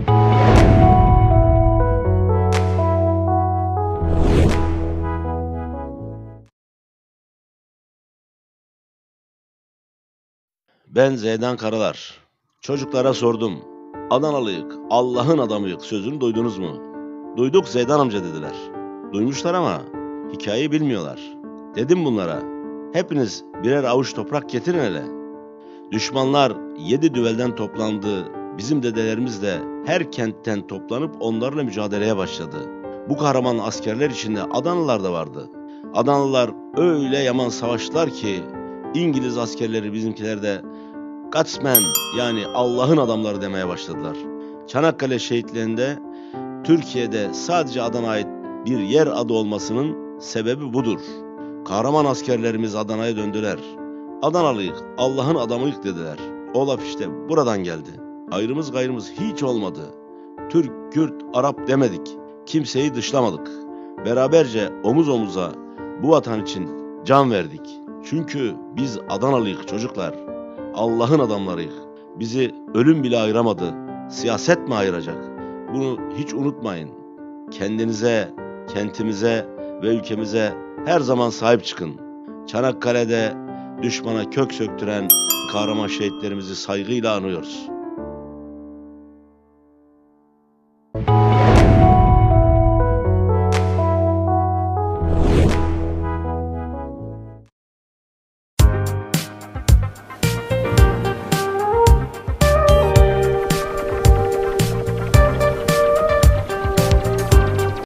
Ben Zeydan Karalar. Çocuklara sordum. Adanalıyık, Allah'ın adamıyık sözünü duydunuz mu? Duyduk Zeydan amca dediler. Duymuşlar ama hikayeyi bilmiyorlar. Dedim bunlara. Hepiniz birer avuç toprak getirin hele. Düşmanlar 7 düvelden toplandı. Bizim dedelerimiz de her kentten toplanıp onlarla mücadeleye başladı. Bu kahraman askerler içinde Adanalılar da vardı. Adanalılar öyle yaman savaştılar ki İngiliz askerleri bizimkiler de Gutsmen yani Allah'ın adamları demeye başladılar. Çanakkale şehitliğinde Türkiye'de sadece Adana'ya ait bir yer adı olmasının sebebi budur. Kahraman askerlerimiz Adana'ya döndüler. Adanalıyık, Allah'ın adamıyık dediler. O laf işte buradan geldi. Ayrımız gayrımız hiç olmadı. Türk, Kürt, Arap demedik. Kimseyi dışlamadık. Beraberce omuz omuza bu vatan için can verdik. Çünkü biz Adanalıyık çocuklar. Allah'ın adamlarıyık. Bizi ölüm bile ayıramadı. Siyaset mi ayıracak? Bunu hiç unutmayın. Kendinize, kentimize ve ülkemize her zaman sahip çıkın. Çanakkale'de düşmana kök söktüren kahraman şehitlerimizi saygıyla anıyoruz.